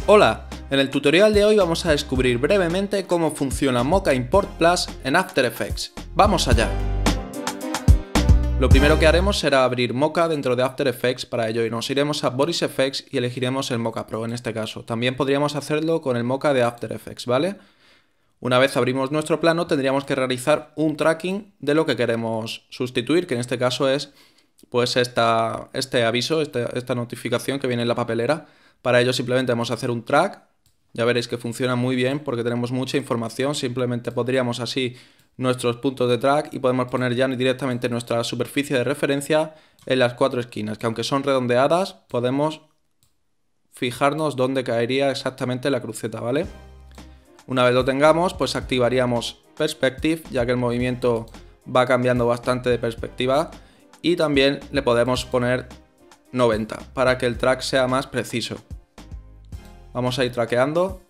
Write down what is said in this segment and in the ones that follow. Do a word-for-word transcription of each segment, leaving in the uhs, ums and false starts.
Hola, en el tutorial de hoy vamos a descubrir brevemente cómo funciona Mocha Import Plus en After Effects. ¡Vamos allá! Lo primero que haremos será abrir Mocha dentro de After Effects. Para ello nos iremos a Body Effects y elegiremos el Mocha Pro en este caso. También podríamos hacerlo con el Mocha de After Effects, ¿vale? Una vez abrimos nuestro plano tendríamos que realizar un tracking de lo que queremos sustituir, que en este caso es pues esta, este aviso, este, esta notificación que viene en la papelera. Para ello simplemente vamos a hacer un track. Ya veréis que funciona muy bien porque tenemos mucha información. Simplemente pondríamos así nuestros puntos de track y podemos poner ya directamente nuestra superficie de referencia en las cuatro esquinas, que aunque son redondeadas podemos fijarnos dónde caería exactamente la cruceta, ¿vale? Una vez lo tengamos, pues activaríamos Perspective, ya que el movimiento va cambiando bastante de perspectiva, y también le podemos poner noventa para que el track sea más preciso. Vamos a ir traqueando.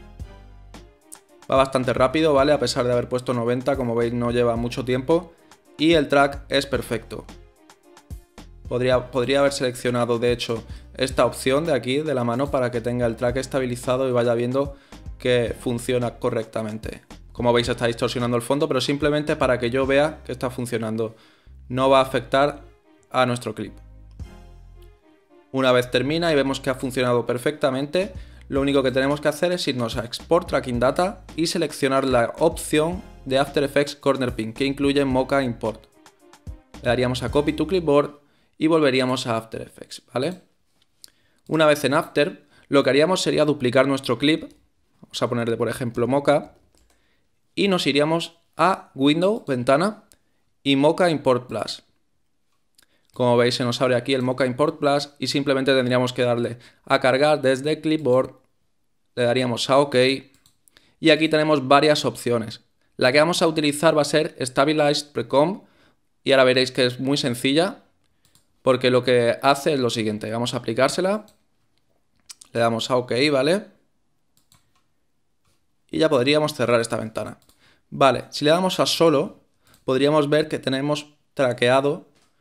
Va bastante rápido, ¿vale? A pesar de haber puesto noventa, como veis no lleva mucho tiempo y el track es perfecto. Podría, podría haber seleccionado de hecho esta opción de aquí, de la mano, para que tenga el track estabilizado y vaya viendo que funciona correctamente. Como veis está distorsionando el fondo, pero simplemente para que yo vea que está funcionando. No va a afectar a nuestro clip. Una vez termina y vemos que ha funcionado perfectamente, lo único que tenemos que hacer es irnos a Export Tracking Data y seleccionar la opción de After Effects Corner Pin que incluye Mocha Import. Le daríamos a Copy to Clipboard y volveríamos a After Effects, ¿vale? Una vez en After, lo que haríamos sería duplicar nuestro clip. Vamos a ponerle por ejemplo Mocha y nos iríamos a Window, Ventana y Mocha Import Plus. Como veis se nos abre aquí el Mocha Import Plus y simplemente tendríamos que darle a cargar desde Clipboard, le daríamos a OK y aquí tenemos varias opciones. La que vamos a utilizar va a ser Stabilized Precomp y ahora veréis que es muy sencilla porque lo que hace es lo siguiente. Vamos a aplicársela, le damos a OK, ¿vale? Y ya podríamos cerrar esta ventana. Vale, si le damos a solo podríamos ver que tenemos traqueado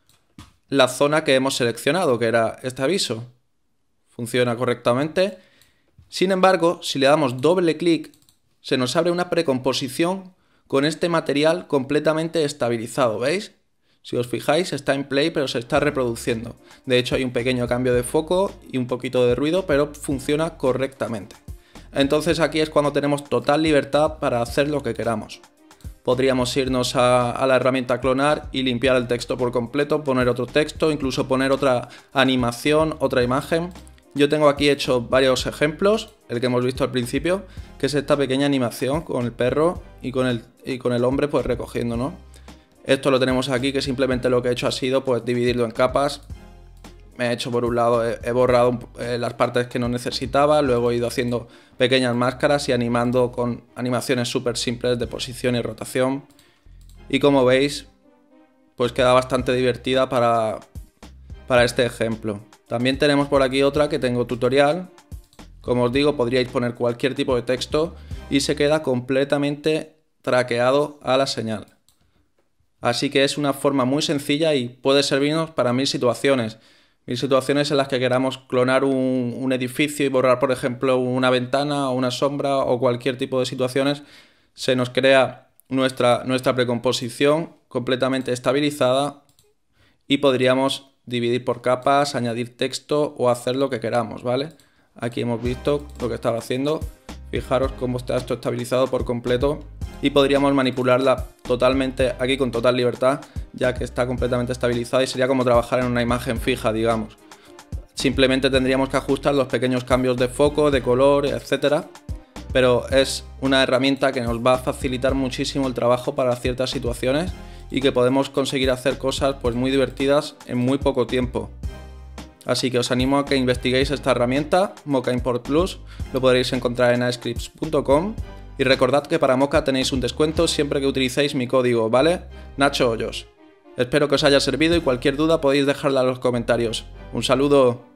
la zona que hemos seleccionado, que era este aviso. Funciona correctamente. Sin embargo, si le damos doble clic, se nos abre una precomposición con este material completamente estabilizado, ¿veis? Si os fijáis, está en play, pero se está reproduciendo. De hecho, hay un pequeño cambio de foco y un poquito de ruido, pero funciona correctamente. Entonces aquí es cuando tenemos total libertad para hacer lo que queramos. Podríamos irnos a, a la herramienta clonar y limpiar el texto por completo, poner otro texto, incluso poner otra animación, otra imagen. Yo tengo aquí hecho varios ejemplos, el que hemos visto al principio, que es esta pequeña animación con el perro y con el, y con el hombre pues recogiendo, ¿no? Esto lo tenemos aquí, que simplemente lo que he hecho ha sido pues dividirlo en capas. Me he hecho por un lado, he, he borrado eh, las partes que no necesitaba, luego he ido haciendo pequeñas máscaras y animando con animaciones súper simples de posición y rotación. Y como veis, pues queda bastante divertida para, para este ejemplo. También tenemos por aquí otra que tengo tutorial. Como os digo, podríais poner cualquier tipo de texto y se queda completamente traqueado a la señal. Así que es una forma muy sencilla y puede servirnos para mil situaciones. Mil situaciones en las que queramos clonar un, un edificio y borrar, por ejemplo, una ventana o una sombra o cualquier tipo de situaciones. Se nos crea nuestra, nuestra precomposición completamente estabilizada y podríamos dividir por capas, añadir texto o hacer lo que queramos, ¿vale? Aquí hemos visto lo que estaba haciendo. Fijaros cómo está esto estabilizado por completo y podríamos manipularla totalmente aquí con total libertad, ya que está completamente estabilizada y sería como trabajar en una imagen fija, digamos. Simplemente tendríamos que ajustar los pequeños cambios de foco, de color, etcétera. Pero es una herramienta que nos va a facilitar muchísimo el trabajo para ciertas situaciones y que podemos conseguir hacer cosas pues muy divertidas en muy poco tiempo. Así que os animo a que investiguéis esta herramienta, Mocha Import Plus, lo podréis encontrar en ascripts punto com y recordad que para Mocha tenéis un descuento siempre que utilicéis mi código, ¿vale? Nacho Hoyos. Espero que os haya servido y cualquier duda podéis dejarla en los comentarios. Un saludo.